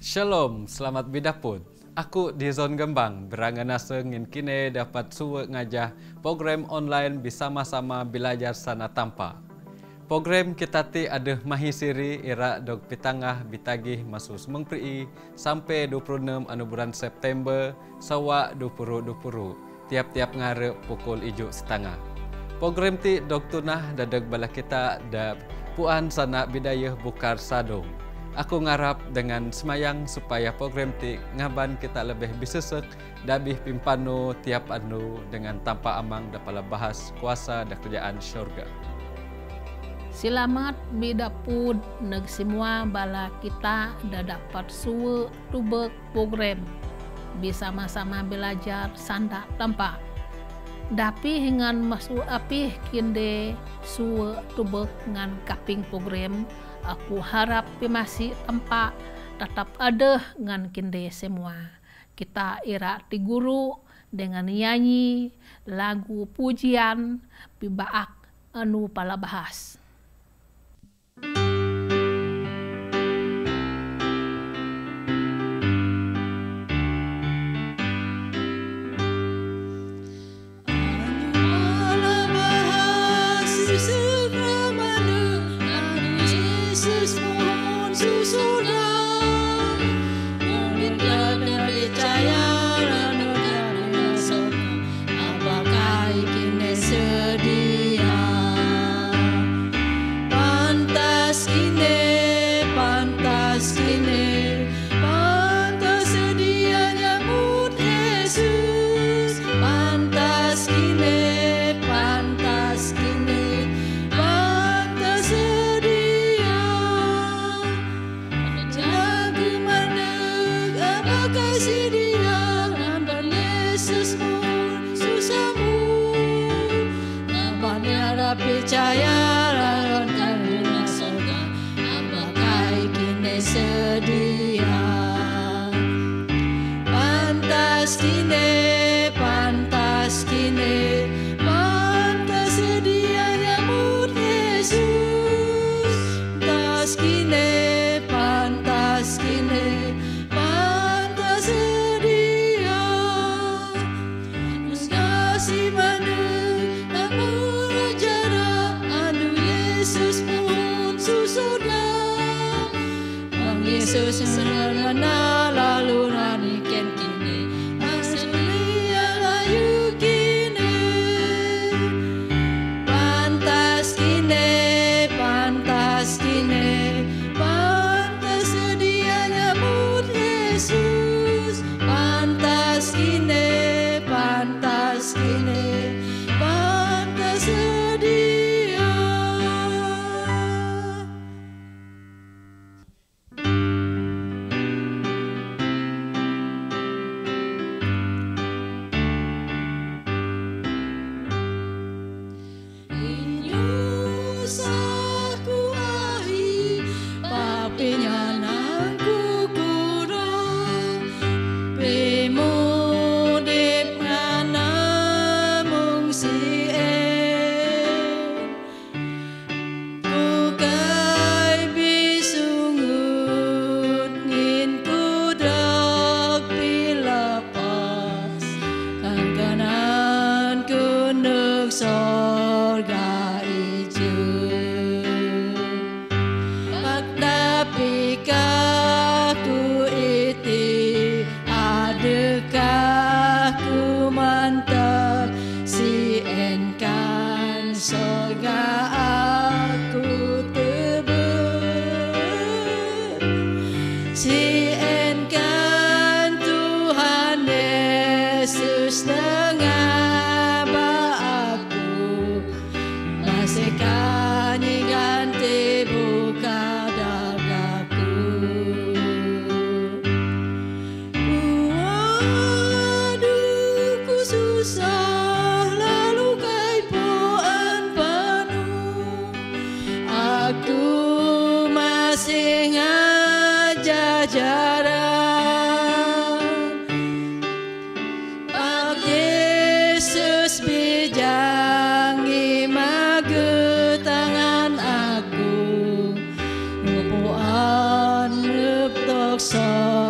Shalom, selamat bidapun. Aku di Zon Gembang, berangan ngin kini dapat suwe ngajah program online bersama-sama belajar sana tanpa. Program kita ti ada mahisiri ira dog pitangah bitagih masuk semengpri sampai 26 bulan September sawa 2020 tiap-tiap ngarep pukul 7.30. Program ti dog tunah dadag bala kita da puan sana bidayah bukar sadong. Aku ngarap dengan semayang supaya program ti ngaban kita lebih bisesek dabih pimpanu tiap anu dengan tanpa amang dapala bahas kuasa dan kerjaan syurga. Selamat bidapud neg semua bala kita dah dapat suwe tubek program bersama-sama belajar sanda tanpa. Dapi hingan masuk apih kinde suwe tubek ngan kaping program. Aku harap masih tempat tetap ada ngan kinde semua. Kita ira di guru dengan nyanyi lagu pujian pibaak anu pala bahas. Ngupuan neptok sa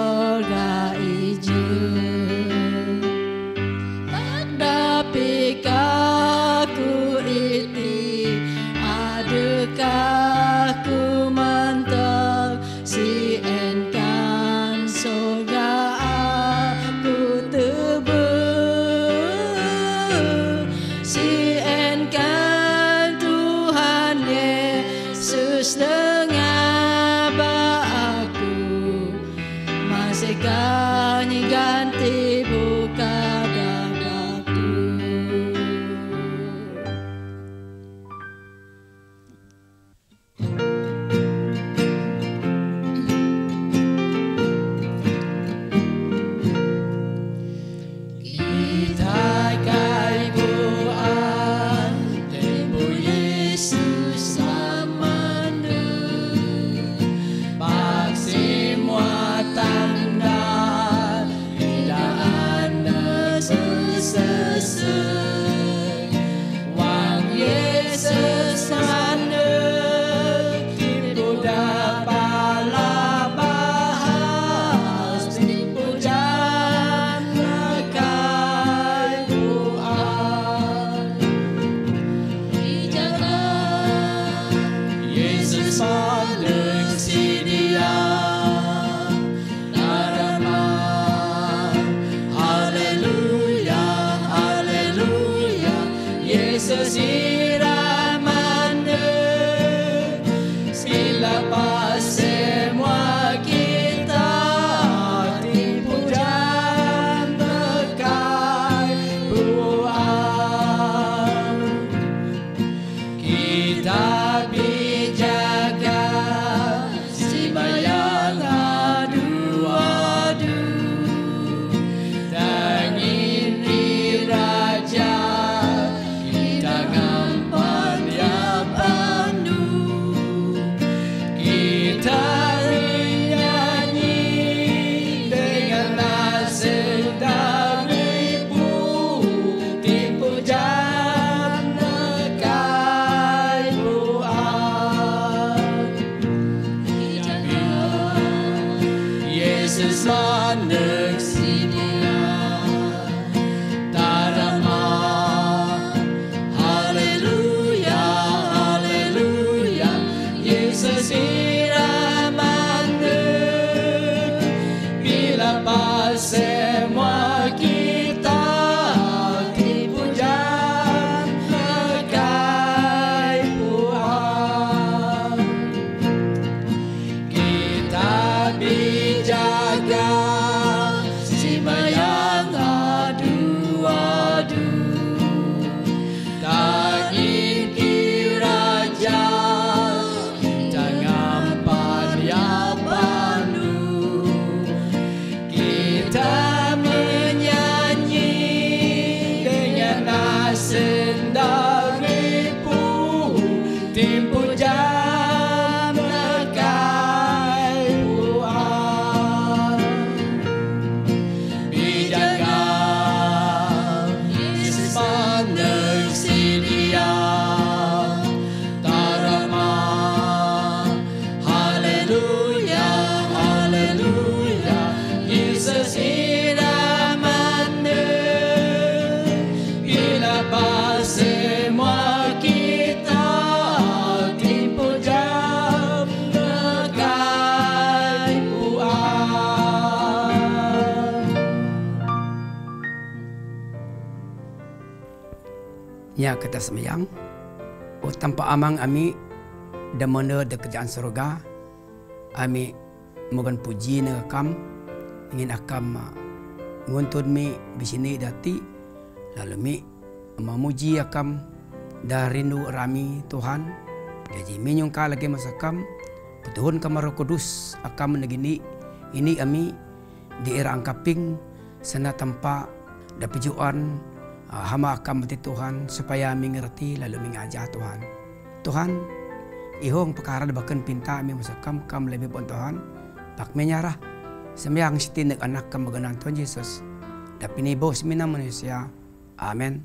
sendaripu timpu jam nekai puan dijaga Yesus mandek sidia tarama haleluya haleluya Yesus ira mandek ilapa semua kita timpu jam nekai puan. Ya kita sembahyang. Oh tanpa amang ami damana de kerjaan surga. Ami mohon puji ne akam ingin akam nguntun mi bisini dati lalu mi memuji akam dah rindu rami Tuhan. Jadi menyungka lagi masakam Tuhan kamar kudus akam negini ini ami di era angkaping sana tanpa dapijuan hama akam mati Tuhan supaya mengerti lalu mengajar Tuhan. Tuhan ihong perkara bahkan pinta kami masakam kam lebih pun Tuhan pak menyarah sembiang setinek anak kam bagenan Tuhan Yesus. Tapi ni bos mina manusia. Amin.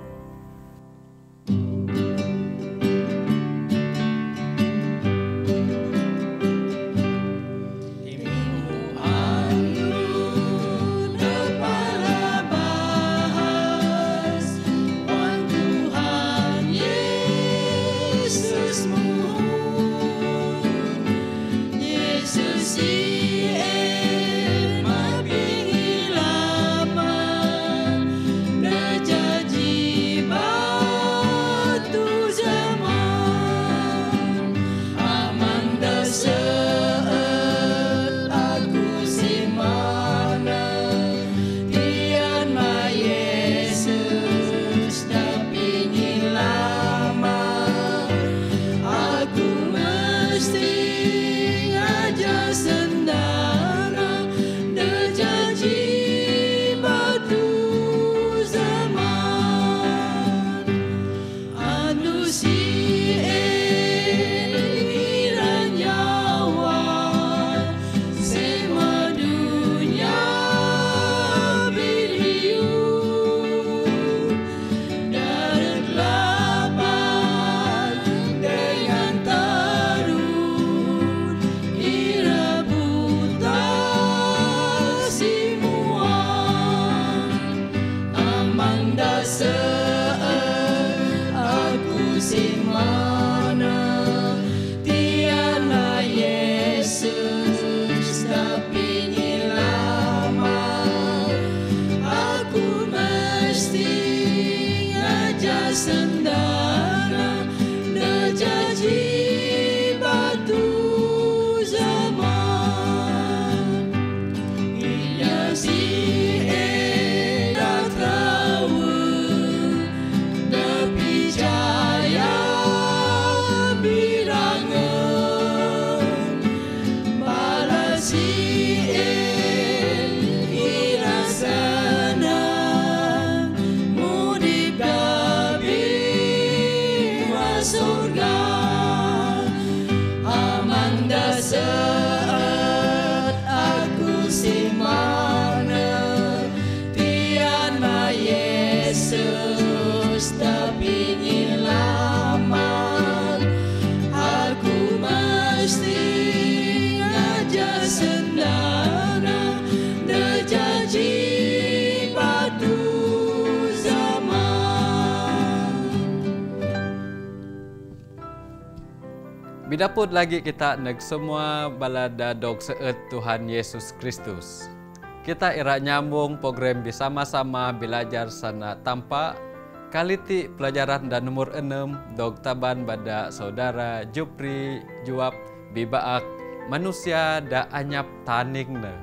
Bidapud lagi kita neg semua balada dog seet Tuhan Yesus Kristus. Kita ira nyambung program bersama-sama belajar sana tanpa kaliti pelajaran dan nomor 6 dog taban pada saudara Jupri Juap Bibaak manusia da anyap taningne.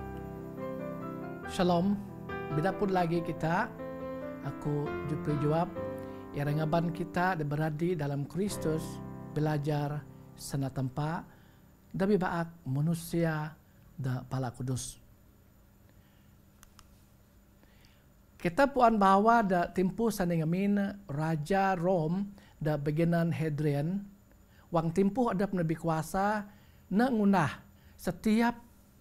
Shalom, bidapud lagi kita. Aku Jupri Juap. Yang ngaban kita berada dalam Kristus belajar sana tempa dabi baak manusia da pala kudus. kita puan bawa da tempuh sanding amin Raja Rom da bagianan Hadrian. Wang tempuh ada lebih kuasa na ngunah setiap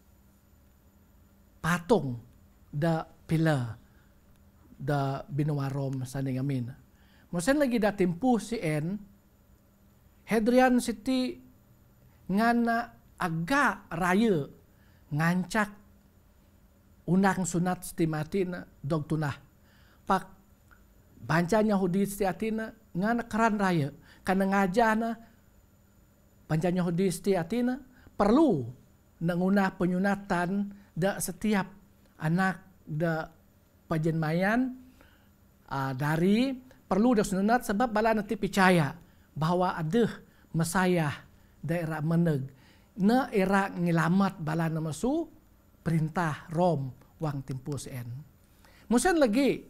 patung da pilar da benua Rom sanding amin. Musen lagi da tempuh si Hadrian City ngana agak raya ngancak unang sunat stimatina dog tunah. Pak bancanya Yahudi stiatina ngana keran raya. Karena ngajana bancanya Yahudi stiatina perlu ngunah penyunatan da setiap anak da pajenmayan dari perlu da sunat sebab bala nanti percaya bahwa ada Mesayah daerah meneg na era ngelamat bala na masu perintah Rom wang tempuh sen. Musen lagi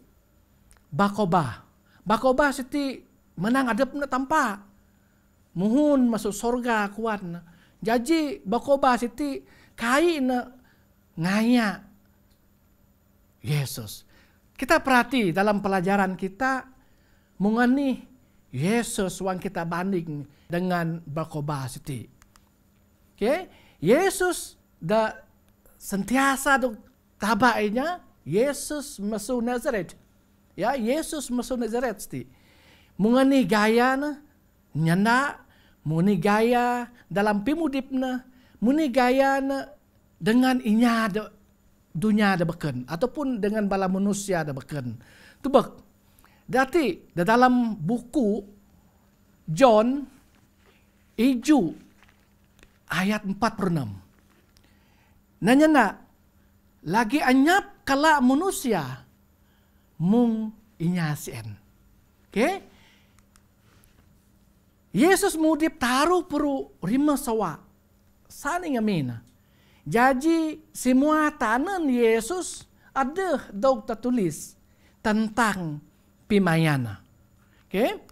Bakoba siti menang adep na tampa. Muhun masuk sorga kuat na. Jadi Bakoba siti kai na ngaya Yesus. Kita perhati dalam pelajaran kita mengani Yesus wang kita banding dengan Bakoba siti. Okay? Yesus da sentiasa do tabainya Yesus masuk Nazaret. Ya, Yesus masuk Nazaret siti. Mengani gaya na nyanda, muni gaya dalam pimudipna, muni gaya na dengan inya da dunia da beken ataupun dengan bala manusia da beken. Tubek. Dati dalam buku John Iju ayat 46. Nanya nak, lagi anyap kala manusia mung inyasien. Okay? Yesus mudip taruh peru rima sawa. Sani ngamina. Jadi semua tanan Yesus ada daug tertulis tentang pimayana. Okay?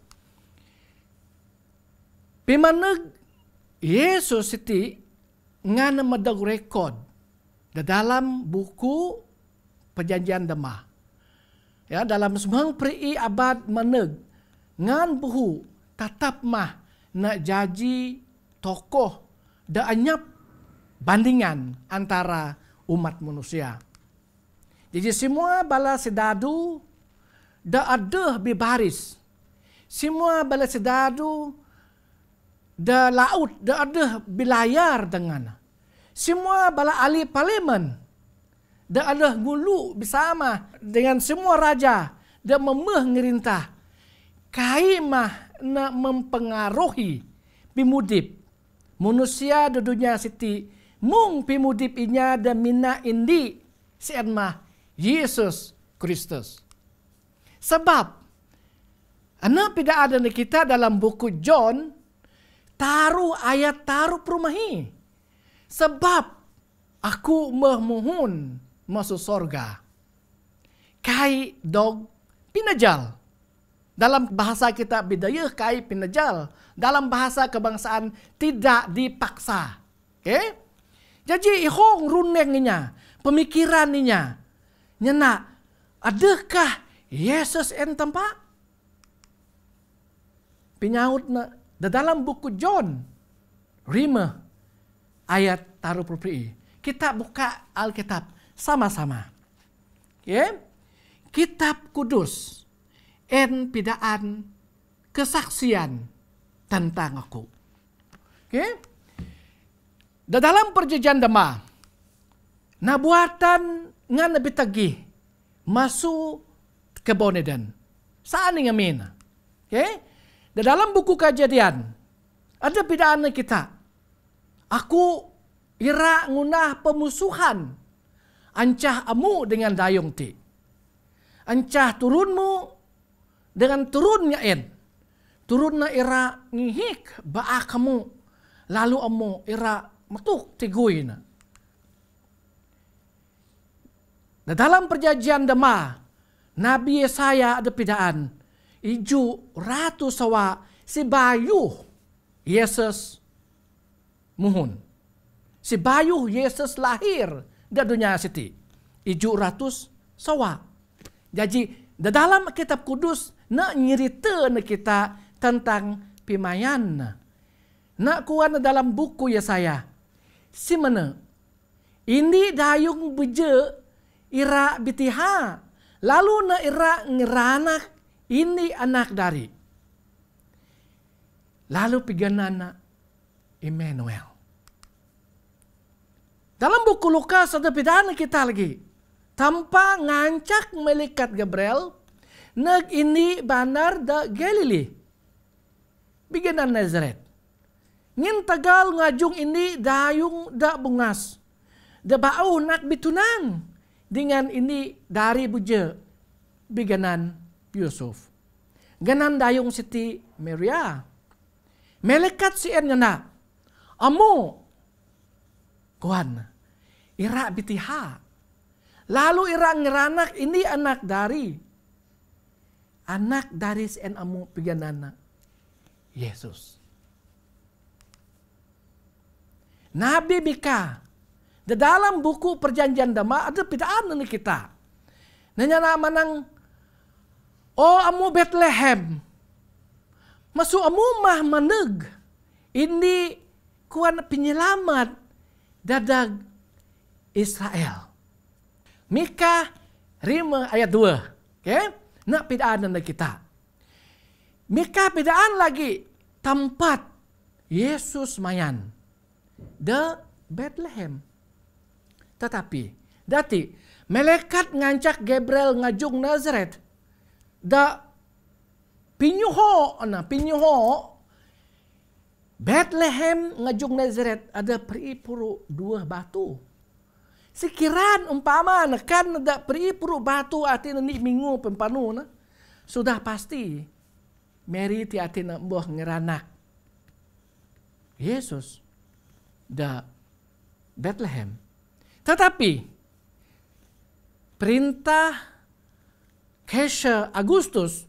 Pimaneg Yesus itu ngana madag rekod dalam buku Perjanjian Lama. Ya, dalam semang peri abad meneg ngan buhu tatap mah nak jaji tokoh da anyap bandingan antara umat manusia. Jadi semua bala sedadu da ada bibaris. Semua bala sedadu da laut, da ada bilayar dengan. Semua bala ahli parlimen, da ada gulu bersama dengan semua raja, da memeh ngerintah. Kaimah nak mempengaruhi pimudip. Manusia di dunia siti, mung pimudip inya da mina indi, sien mah Yesus Kristus. Sebab, anak tidak ada di kita dalam buku John, taruh ayat taruh perumahi. Sebab aku memohon masuk sorga. Kai dog pinajal. Dalam bahasa kita bidayah kai pinajal. Dalam bahasa kebangsaan tidak dipaksa. Okay? Jadi ihong runengnya, pemikirannya. Nyena, adakah Yesus en tempat? Penyaut na dalam buku John 5 ayat taruh perperi. Kita buka Alkitab sama-sama. Okay? Kitab Kudus en pidaan kesaksian tentang aku. Okay? Dalam Perjanjian Lama, nabuatan ngan lebih tagih masuk ke Boneden. Saan ngamin. Okay? Dalam buku Kejadian ada pidaan kita. Aku ira ngunah pemusuhan ancah amu dengan dayung ti. Ancah turunmu dengan turunnya en. Turunna ira ngihik baa kamu. Lalu amu ira metuk tiguin. Dalam Perjanjian Lama, Nabi Yesaya ada pidaan. Iju ratu sawa si bayu Yesus muhun. Si bayu Yesus lahir di dunia siti. Iju ratus sawa. Jadi dalam kitab kudus nak nyerita na kita tentang pimayan. Nak kuan dalam buku Yesaya. Si mana? Ini dayung beje ira bitiha. Lalu na ira ngeranak ini anak dari. Lalu piganana Immanuel. Dalam buku Lukas ada pidana kita lagi. Tanpa ngancak malaikat Gabriel, nag ini bandar da Galilee. Biganan Nazareth. Ngin tagal ngajung ini dayung da bungas. Da bau nak bitunan. Dengan ini dari buja. Biganan Yusuf. Ganan dayung siti Maria. Malaikat si na. Amo. Kuan. Ira bitiha. Lalu ira ngeranak ini anak dari. Anak dari si amu piganana. Yesus. Nabi Mika. Di dalam buku Perjanjian Lama ada pidaan ni kita. Nanya nama nang. Oh amu Bethlehem. Masuk amu mah maneg. Ini kuan penyelamat dadag Israel. Mika 5 ayat 2. Okay? Nak pidaan na kita. Mika pidaan lagi tempat Yesus mayan. The Bethlehem. Tetapi, dati, malaikat ngancak Gabriel ngajung Nazareth. Da pinyuho, Bethlehem ngajung Nazareth ada peripuru 2 batu. Sekiran umpama kan ada peripuru batu atina ni minggu pempanu na. Sudah pasti Mary ti atina boh ngeranak Yesus da Bethlehem. Tetapi perintah Caesar Augustus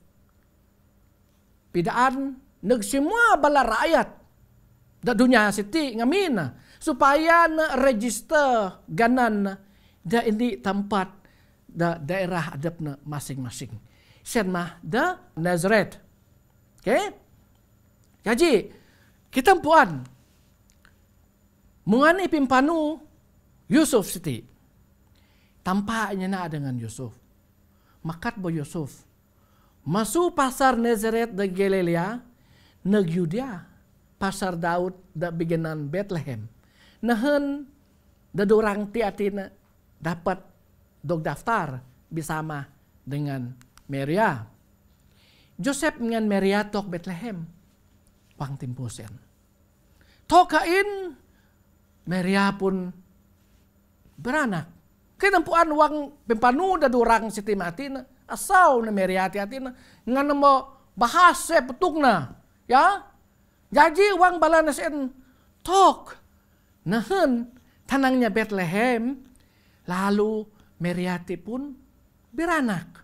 pidaan nag semua bala rakyat da dunia siti ngamin supaya na register ganan da ini tempat da daerah adap na masing-masing. Sen mah da Nazareth. Okay? Jadi kita puan mengani pimpanu Yusuf siti. Tampaknya na dengan Yusuf. Makat bo Yusuf. Masuk pasar Nazareth da Galilea nag Yudea. Pasar Daud da biganan Bethlehem. Nahan dadurang ti atina dapat dog daftar bersama dengan Maria. Joseph dengan Maria tok Bethlehem. Pang timpusen. Tokain Maria pun beranak. Kinampuan wang pempanu dadurang siti matina. Asaw na Maria ti atina. Nga mo bahasa petukna. Ya? Jadi wang balanasin tok. Nahan tanangnya Bethlehem. Lalu Mariati pun beranak.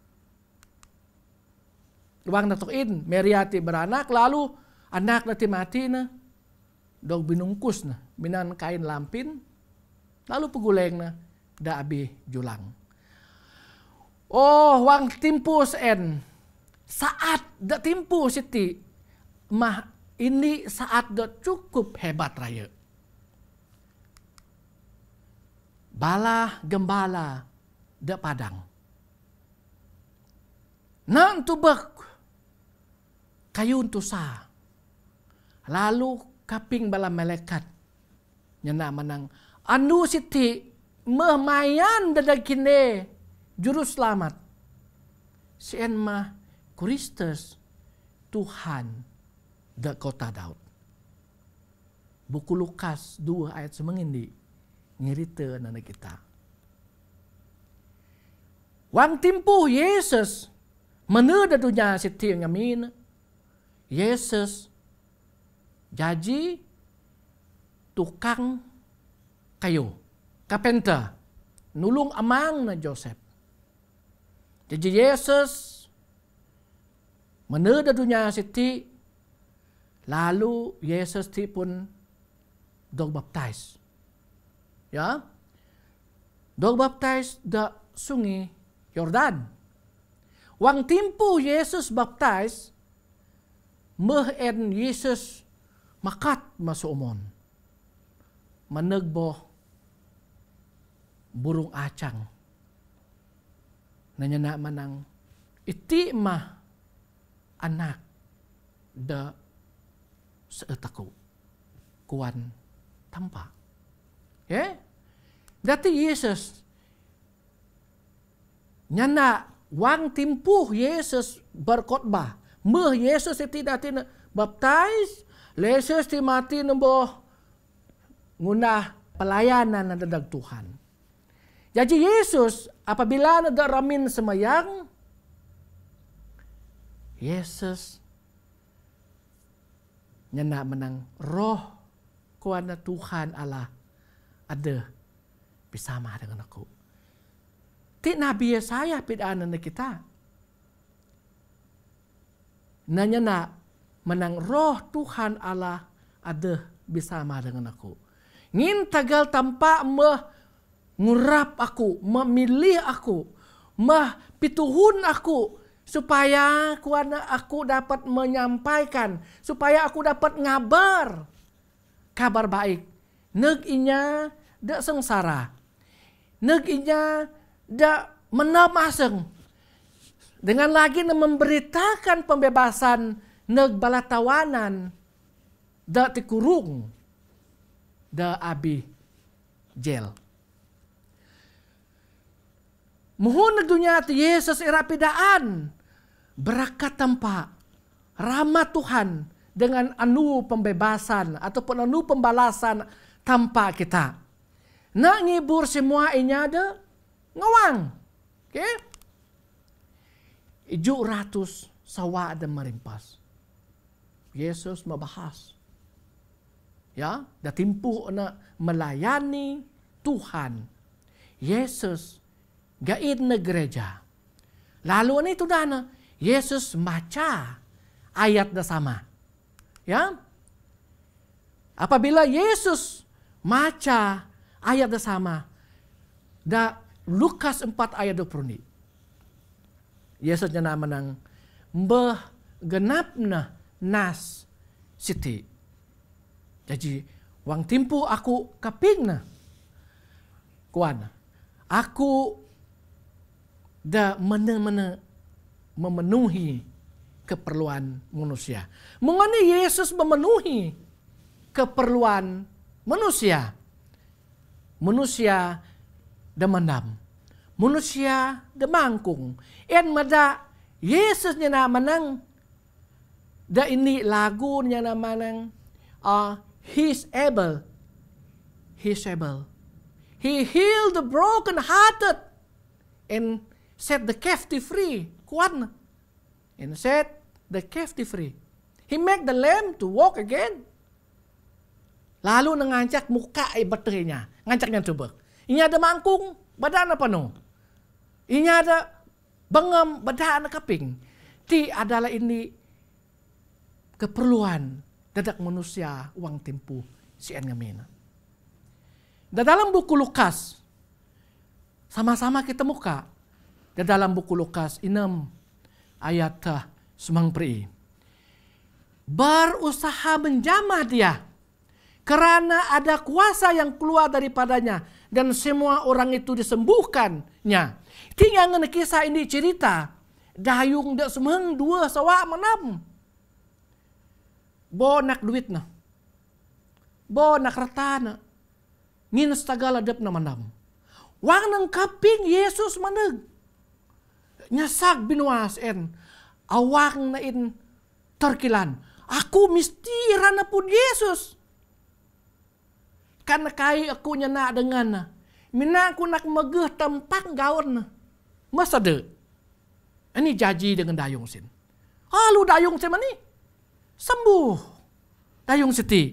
Wang natukin Mariati beranak. Lalu anak na timati na. Dog binungkus na. Binan kain lampin. Lalu peguleng na. Da abi julang. Oh wang timpus en. Saat da timpus siti. Mah ini saat da cukup hebat raya. Bala gembala da padang. Nang tubak kayun tusa. Lalu kaping bala malaikat. Nyana manang anu siti memayan dadag kini juru selamat. Sien mah Kristus Tuhan da kota Daud. Buku Lukas 2 ayat semengindi. Ngirita nana kita. Wang timpu Yesus meneda dunia siti ngamin. Yesus jadi tukang kayu. Kapenta. Nulung amang na Joseph. Jadi Yesus meneda dunia siti. Lalu Yesus ti pun dog baptize. Ya, dog baptize da sungai Yordan. Wang timpu Yesus baptize, meh en Yesus makat masuk umon. Manegboh burung acang. Nanya nak manang iti mah anak da seetaku kuan tampa. Dati Yesus nyana wang timpuh Yesus berkhotbah. Meh Yesus iti dati baptize, Yesus ti mati nemboh ngunah pelayanan na dadag Tuhan. Jadi Yesus apabila nada ramin semayang, Yesus nyana menang roh kuana Tuhan Allah ada bersama dengan aku. Ti Nabi Yesaya pidaan na kita. Nanya na menang roh Tuhan Allah ada bersama dengan aku. Ngin tagal tampak ngurap aku, memilih aku, pituhun aku, supaya aku dapat menyampaikan, supaya aku dapat ngabar kabar baik. Neg inya dak sengsara, neg inya dak menamaseng. Dengan lagi memberitakan pembebasan neg balatawanan dak tikurung dak abi jel. Muhun dunia ti Yesus ira pidaan berakat tanpa rahmat Tuhan dengan anu pembebasan ataupun anu pembalasan tanpa kita. Nak ngibur semua inya ada ngawang. Okay? 700 sawa ada merimpas. Yesus membahas. Ya, dah timpuh nak melayani Tuhan. Yesus gaid na gereja. Lalu ni tu dana Yesus baca ayat dah sama. Ya. Apabila Yesus baca ayat dah sama, dah Lukas 4 ayat 20 ni. Yesus nyana menang mbah genapna nas siti. Jadi wang timpu aku kapingna kuan. Aku dah mana-mana memenuhi keperluan manusia. Mengenai Yesus memenuhi keperluan manusia. Manusia dah menam. Manusia dah mangkung. En mada Yesus nyana menang. Da ini lagu nyana menang. He's able. He's able. He healed the broken-hearted and set the captive free. Kuat. And set the captive free. He make the lame to walk again. Lalu nangancak muka baterainya. Ngancaknya coba. Ini ada mangkung, badan apa no? Ini ada bengam, badan kaping. Ti adalah ini keperluan dadak manusia uang tempuh si ngamin. Dalam buku Lukas, sama-sama kita muka. Dalam buku Lukas 6 ayat 9. Berusaha menjamah dia karena ada kuasa yang keluar daripadanya dan semua orang itu disembuhkannya. Tinggal ngene kisah ini cerita dayung dak semeng 2 sawa menam. Bo nak duit na. Bo nak rata na. Ngin segala dep na menam. Wang nang kaping Yesus maneg. Nyasak binuas en. Awang na in terkilan. Aku mesti rana pun Yesus. Karena kai aku nyana dengan na. Mina aku nak megeh tempat gaun na. Masa de. Ini janji dengan dayung sin. Lalu dayung sin ni. Sembuh. Dayung seti.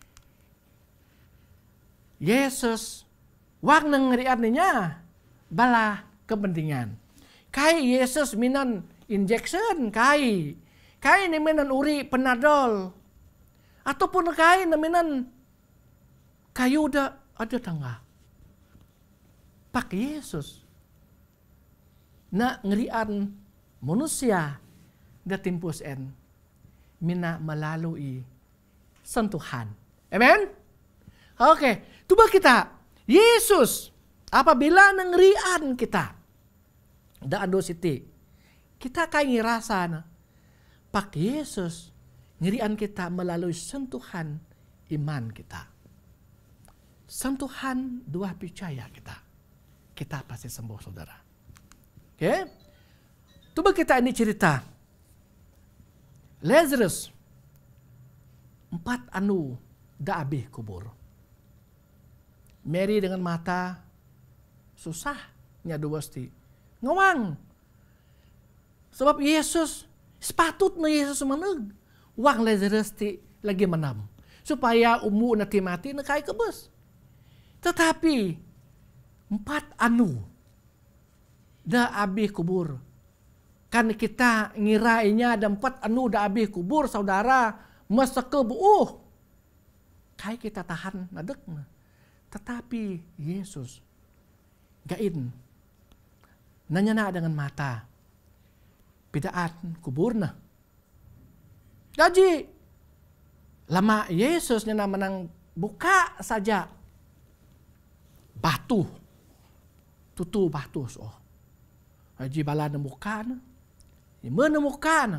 Yesus. Wang nengerian ninya. Bala kepentingan. Kai Yesus minan injection. Kai ni minan uri penadol. Ataupun kai ni minan kayu ada tangga. Pak Yesus. Nak ngerian manusia da timpus en mina melalui sentuhan. Amen? Oke, coba kita. Yesus, apabila nengrian kita, da ando siti, kita kayak ngerasa na, pak Yesus ngirian kita melalui sentuhan iman kita. Sentuhan dua percaya kita pasti sembuh, saudara. Oke? Coba kita ini cerita. Lazarus 4 anu da abih kubur. Mary dengan mata susah nyadu wasti. Ngawang. Sebab Yesus sepatutnya Yesus meneg. Wang Lazarus ti lagi menam. Supaya umu nanti mati na kaya kebus. Tetapi 4 anu da abih kubur. Kan kita ngirainya ada 4 anu da abih kubur, saudara, masa kebuuh. Kayak kita tahan nadek. Tetapi Yesus gain nanya na dengan mata. Bidaan kuburna. Jadi lama Yesus nya menang buka saja batu. Tutu batu so. Haji bala nemuka na. Menemukan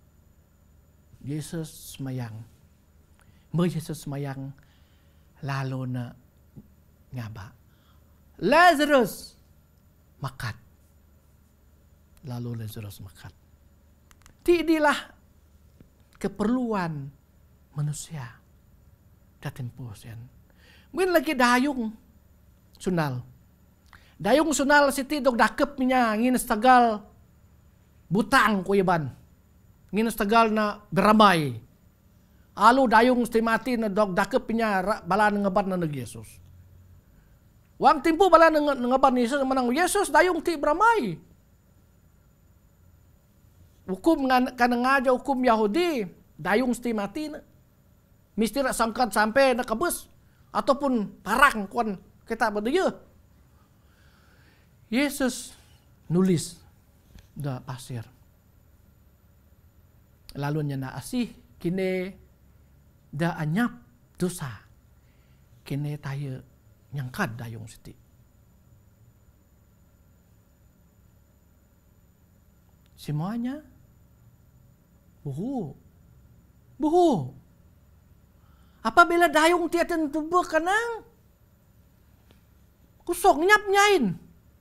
Yesus semayang. Yesus semayang lalu na ngaba. Lazarus makat. Lalu Lazarus makat. Tidilah keperluan manusia. Datimpuh sen. Mungkin lagi dayung sunal. Dayung sunal siti dok dakep niya ngin stagal butang kuyaban. Ngin stagal na beramai. Alu dayung sti mati na dok dakep niya balan ngeban na nag Yesus. Wang timpu balan ngeban Yesus menang Yesus dayung ti beramai. Hukum kan ngaja hukum Yahudi dayung sti mati na. Mesti nak sangkat sampai nak kebus ataupun parang kuan kita berdaya. Yesus nulis da pasir. Lalu nya asih kini da anyap dosa. Kini tayo nyangkad dayung siti. Semuanya buhu. Apabila dayung tiatan tubuh kanang kusok nyap nyain.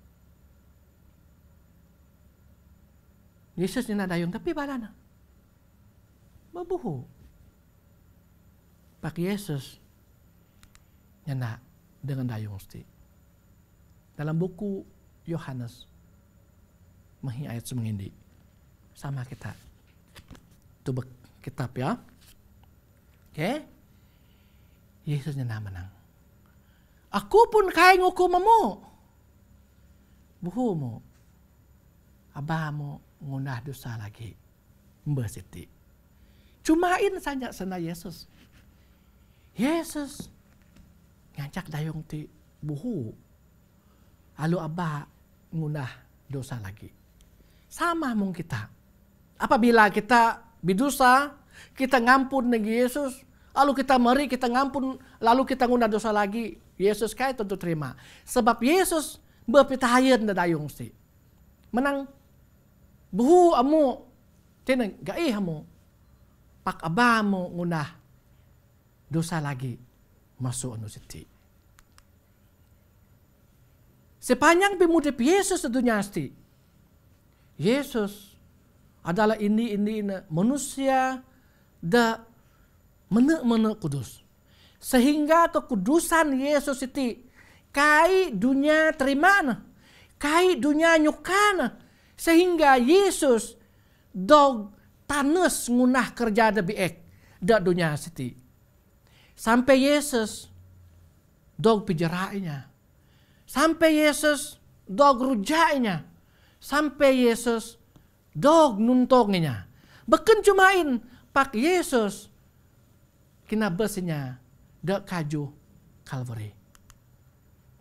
Yesus nina dayung tapi balana. Mabuhu. Pak Yesus nyana dengan dayung sti. Dalam buku Yohanes mahi ayat semengindi. Sama kita. Tubek kitab ya. Oke. Yesus nyana menang. Aku pun kaya ngukumamu. Buhumu. Abamu ngunah dosa lagi. Mbah siti. Cumain saja sana Yesus. Yesus ngancak dayung ti buhu. Lalu abah ngunah dosa lagi. Sama mung kita. Apabila kita bidosa, kita ngampun nagi Yesus, lalu kita meri, kita ngampun, lalu kita ngunah dosa lagi, Yesus kaya tentu terima. Sebab Yesus berpitahayan na dayung si. Menang buhu amu, tinang gaih amu, pak abamu ngunah dosa lagi, masuk anu siti. Sepanjang pemudip Yesus di dunia asti, Yesus adalah ini manusia da mene kudus. Sehingga kekudusan Yesus itu kai dunia terima, kai dunia nyukana. Sehingga Yesus dog tanes ngunah kerja da biek da dunia siti. Sampai Yesus dog pijarainya. Sampai Yesus dog rujainya. Sampai Yesus dog nuntongnya. Bahkan cumain pak Yesus kinabasinya da kaju Calvary.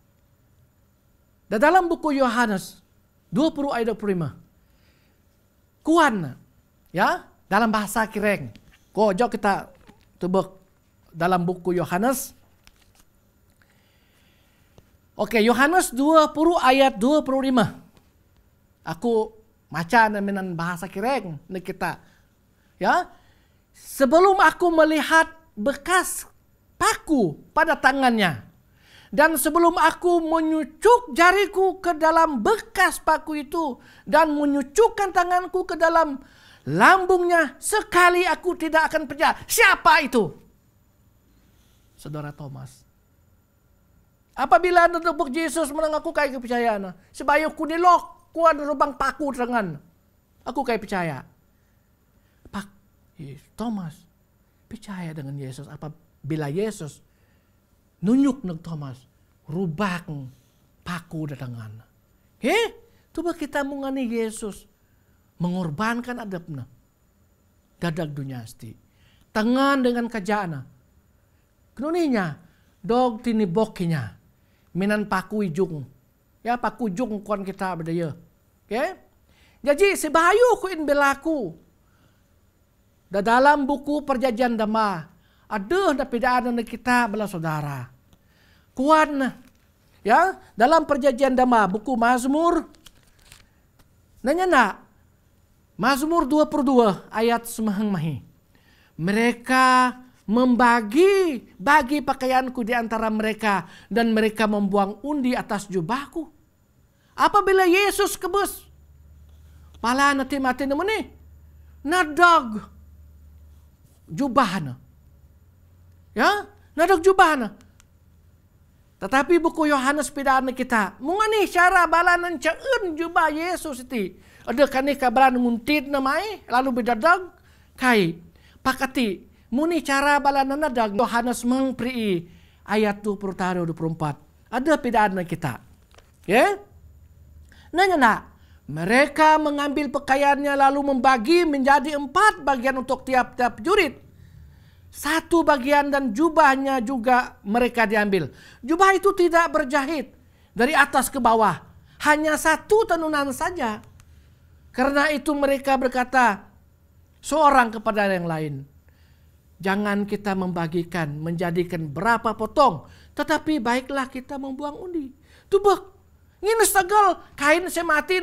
Dan dalam buku Yohanes 20 ayat 25. kuan ya dalam bahasa Kireng. Jom kita tebak dalam buku Yohanes. Oke, Yohanes 20 ayat 25. Aku baca dengan bahasa Kireng kita. Ya. Sebelum aku melihat bekas paku pada tangannya, dan sebelum aku menyucuk jariku ke dalam bekas paku itu dan menyucukkan tanganku ke dalam lambungnya, sekali aku tidak akan percaya. Siapa itu? Saudara Thomas. Apabila tebuk Yesus menangaku kaya kepercayaan. Sebaya ku dilok, ku ada lubang paku tangan. Aku kaya percaya. Thomas percaya dengan Yesus. Apabila Yesus nunjuk nang Thomas, rubah paku di tangan. Coba kita mengani Yesus mengorbankan adabna. Dadak dunia asti. Tangan dengan kajana. Kenoninya dog tinibokinya. Minan paku ijung. Ya paku ijung kon kita berdaya. Jadi sebahayu ku in belaku. Dalam buku Perjanjian Lama ada napidaan kita bela saudara. Kuan ya dalam Perjanjian Lama buku Mazmur. Nanya nak Mazmur 22 ayat semahang mahi. Mereka membagi pakaianku di antara mereka dan mereka membuang undi atas jubahku. Apabila Yesus kebus, pala nanti mati namanya nadag jubahana. Ya, nadag jubahana. Tetapi buku Yohanes pidaan kita, mungani cara balanan caun jubah Yesus itu. Ada kani kabalan nguntit namai lalu bidadag kai pakati. Muni cara balanan nadag Yohanes mengprii ayat 23-24. Ada pidaan kita. Ya? Nanya nak, mereka mengambil pakaiannya lalu membagi menjadi 4 bagian untuk tiap-tiap jurit. 1 bagian dan jubahnya juga mereka diambil. Jubah itu tidak berjahit dari atas ke bawah. Hanya 1 tenunan saja. Karena itu mereka berkata seorang kepada yang lain. Jangan kita membagikan, menjadikan berapa potong. Tetapi baiklah kita membuang undi. Tubek, ngini segal kain semati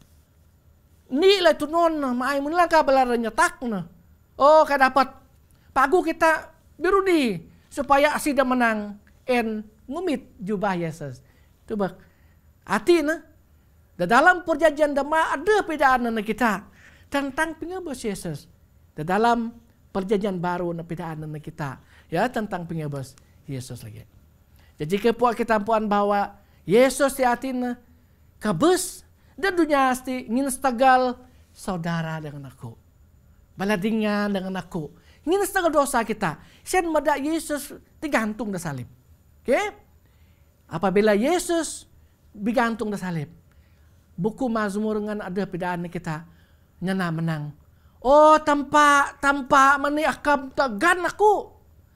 nilai tunon maay mo lang kabalaran nyetak na. Kaya dapat pagu kita birudi supaya asida menang en ngumit jubah Yesus. Coba hati na. Dalam Perjanjian Lama ada pedaan na kita tentang pengabas Yesus. Dalam Perjanjian Baru na pedaan na kita ya tentang pengabas Yesus lagi. Jadi kepuak kita puan bahwa Yesus di hati na kabus dan dunia asti ngin stagal saudara dengan aku. Baladingan dengan aku. Ngin stagal dosa kita. Sen mada Yesus digantung da salib. Apabila Yesus digantung da salib. Buku Mazmur ngan ada pedaan kita nyana menang. Tanpa maniakam tagan aku.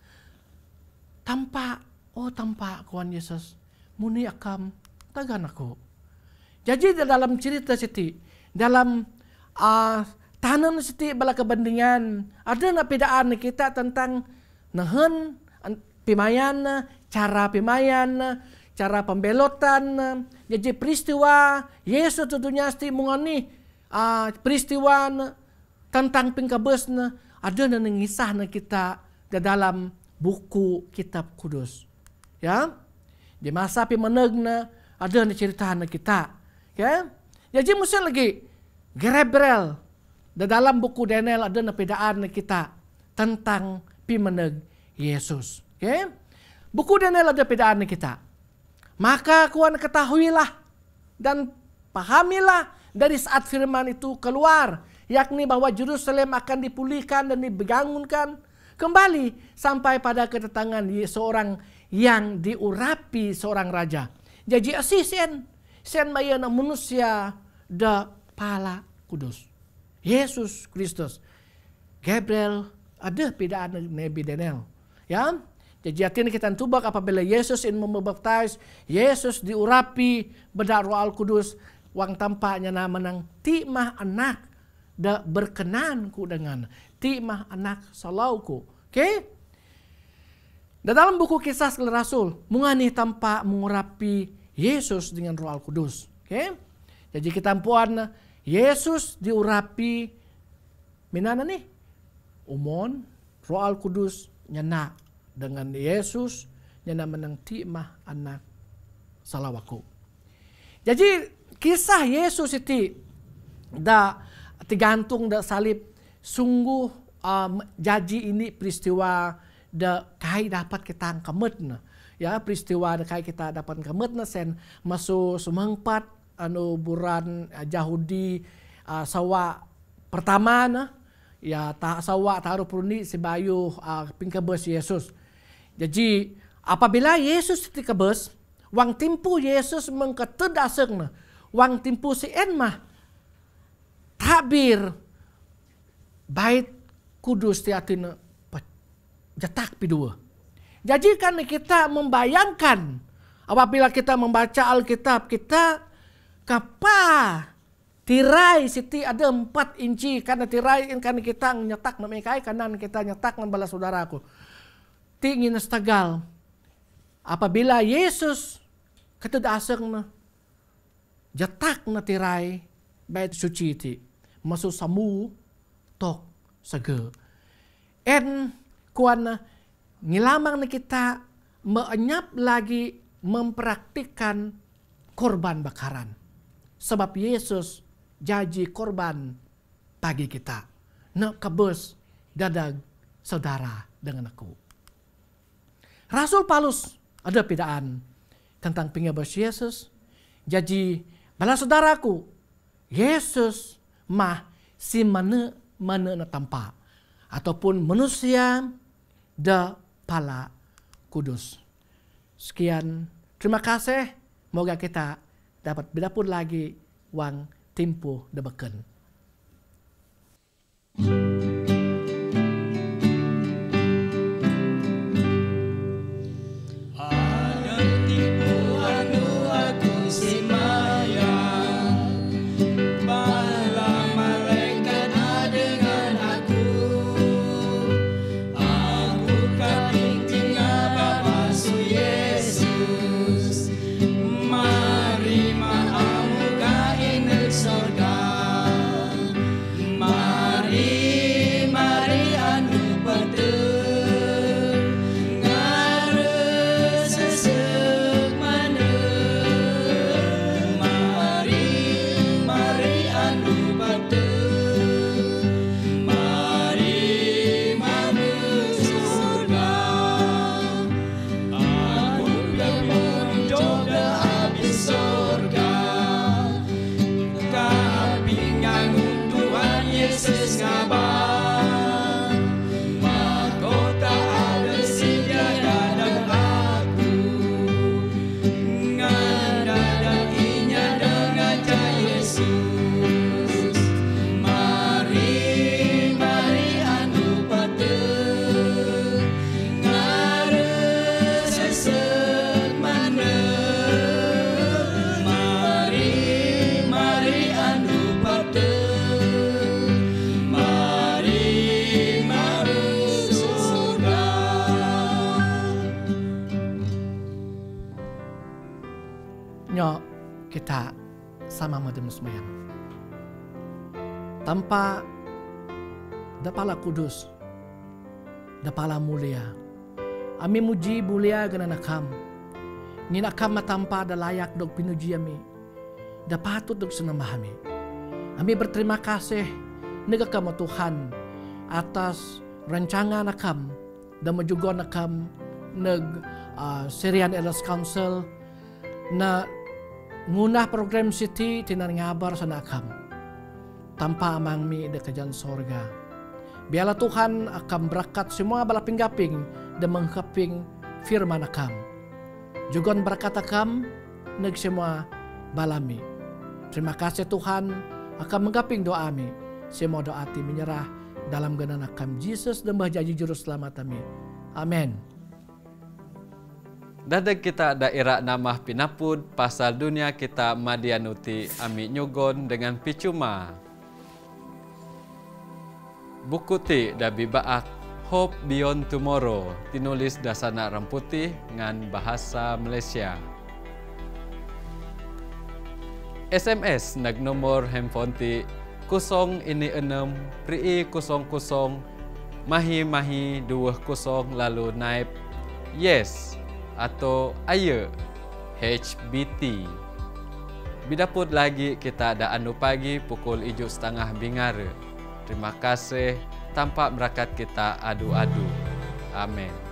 Tanpa kuan Yesus muni akam tagan aku. Jadi dalam cerita siti, dalam tanan siti bala kebandingan, ada na pedaan kita tentang nahan pimayan, cara pimayan, cara pembelotan. Jadi peristiwa Yesus tentunya sti mengani peristiwa tentang pingkabes ada na nangisah na kita dalam buku Kitab Kudus. Ya, di masa pimeneg na ada na cerita na kita. Ya, jadi mesti lagi Gabriel dalam buku Daniel ada na pedaan na kita tentang pimeneg Yesus. Okay? Buku Daniel ada pedaan na kita. Maka kuan ketahuilah dan pahamilah dari saat firman itu keluar, yakni bahwa Yerusalem akan dipulihkan dan dibangunkan kembali sampai pada kedatangan seorang yang diurapi seorang raja. Jadi asisen mayana manusia da pala kudus. Yesus Kristus. Gabriel ada pedaan Nabi Daniel. Ya. Jadi artinya kita tubak apabila Yesus ingin membaptis, Yesus diurapi bedak Roh Al Kudus, wang tampaknya nama nang timah anak da berkenan ku dengan ti mah anak salauku. Okay? Dan dalam buku Kisah Rasul, mungani tanpa mengurapi Yesus dengan Roh Al-Kudus. Okay? Jadi kita puan Yesus diurapi minana nih? Umon, Roh Al-Kudus nyana dengan Yesus nyana menang ti mah anak salawaku. Jadi kisah Yesus itu da tergantung da salib sungguh jaji ini peristiwa da kai dapat kita kemet ya peristiwa da kai kita dapat kemet sen masuk semengpat anu buran Yahudi sawa pertama ya tak sawa taruh peruni sebayu pingkebes Yesus. Jadi apabila Yesus dikebes wang timpu Yesus mengketedaseng wang timpu si en mah tabir bait kudus tiatina jatak pidua. Jadi kan kita membayangkan apabila kita membaca Alkitab kita kapa tirai siti ada 4 inci karena tirai kan kita nyetak memekai kanan kita nyetak membala saudaraku. Tingin stagal. Apabila Yesus ketedaseng na jatak na tirai bait suci ti masuk samu tok sege. En kuan ngilamang na kita menyap lagi mempraktikkan korban bakaran. Sebab Yesus janji korban bagi kita. Nak kebus dadag saudara dengan aku. Rasul Paulus ada pidaan tentang pengabas Yesus. Jadi bala saudaraku, Yesus mah si mana na tanpa ataupun manusia da pala kudus. Sekian, terima kasih. Moga kita dapat berdapur lagi wang tempo da beken. Kita sama madem sembahyang. Tanpa dapala kudus, dapala mulia. Ami muji mulia gana nakam. Ni nakam matampa da layak dog pinuji ami. Da patut dog senambah ami. Ami berterima kasih negakam Tuhan atas rancangan nakam dan majugon nakam neg Syrian Elders Council na ngunah program City tinan ngabar sa nakam. Tanpa amang mi de kajan sorga. Biarlah Tuhan akan berkat semua bala pinggaping dan menghaping firman akam. Jugon berkat akam neg semua balami. Terima kasih Tuhan akan menghaping doa mi. Semua doa ti menyerah dalam genan akam Jesus dan bahjaji juru selamat kami. Amin. Dadag kita daerah nama pinapud pasal dunia kita madianuti ami nyugon dengan picuma. Buku ti da bibaak Hope Beyond Tomorrow, tinulis Dasana Ramputi ngan bahasa Malaysia. SMS nagnomor handphone ti 066-00 mahi 20 lalu naip yes atau ayo HBT. Bidapud lagi kita ada anu pagi pukul 7.30 bingare. Terima kasih, tanpa berkat kita adu-adu. Amin.